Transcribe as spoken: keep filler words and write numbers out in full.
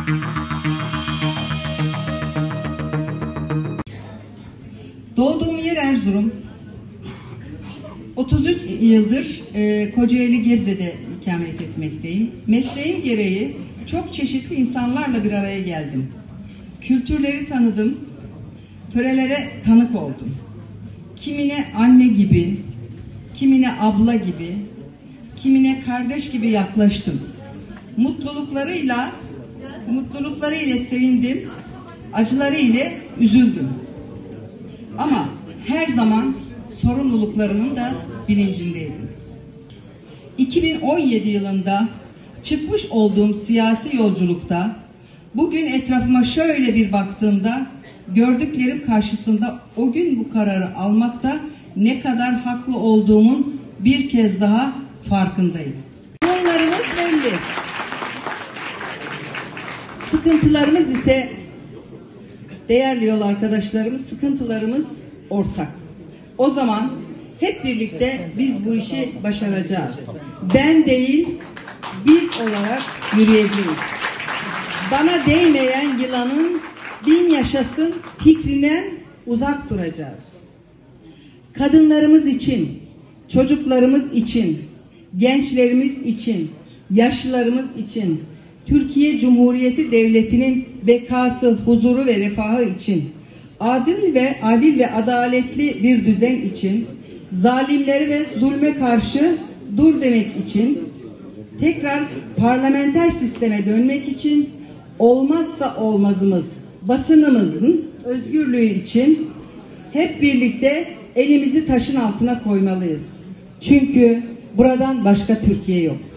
Doğduğum yer Erzurum. otuz üç yıldır e, Kocaeli Gebze'de ikamet etmekteyim. Mesleğim gereği çok çeşitli insanlarla bir araya geldim. Kültürleri tanıdım, törelere tanık oldum. Kimine anne gibi, kimine abla gibi, kimine kardeş gibi yaklaştım. Mutluluklarıyla, mutluluklarıyla sevindim, acılarıyla üzüldüm. Ama her zaman sorumluluklarımın da bilincindeydim. iki bin on yedi yılında çıkmış olduğum siyasi yolculukta bugün etrafıma şöyle bir baktığımda gördüklerim karşısında o gün bu kararı almakta ne kadar haklı olduğumun bir kez daha farkındayım. Yollarımız belli. Sıkıntılarımız ise değerli yol arkadaşlarımız, sıkıntılarımız ortak. O zaman hep birlikte biz bu işi başaracağız. Ben değil, biz olarak yürüyeceğiz. Bana değmeyen yılanın bin yaşasın fikrinden uzak duracağız. Kadınlarımız için, çocuklarımız için, gençlerimiz için, yaşlılarımız için, Türkiye Cumhuriyeti Devleti'nin bekası, huzuru ve refahı için, adil ve adil ve adaletli bir düzen için, zalimleri ve zulme karşı dur demek için, tekrar parlamenter sisteme dönmek için, olmazsa olmazımız basınımızın özgürlüğü için hep birlikte elimizi taşın altına koymalıyız. Çünkü buradan başka Türkiye yok.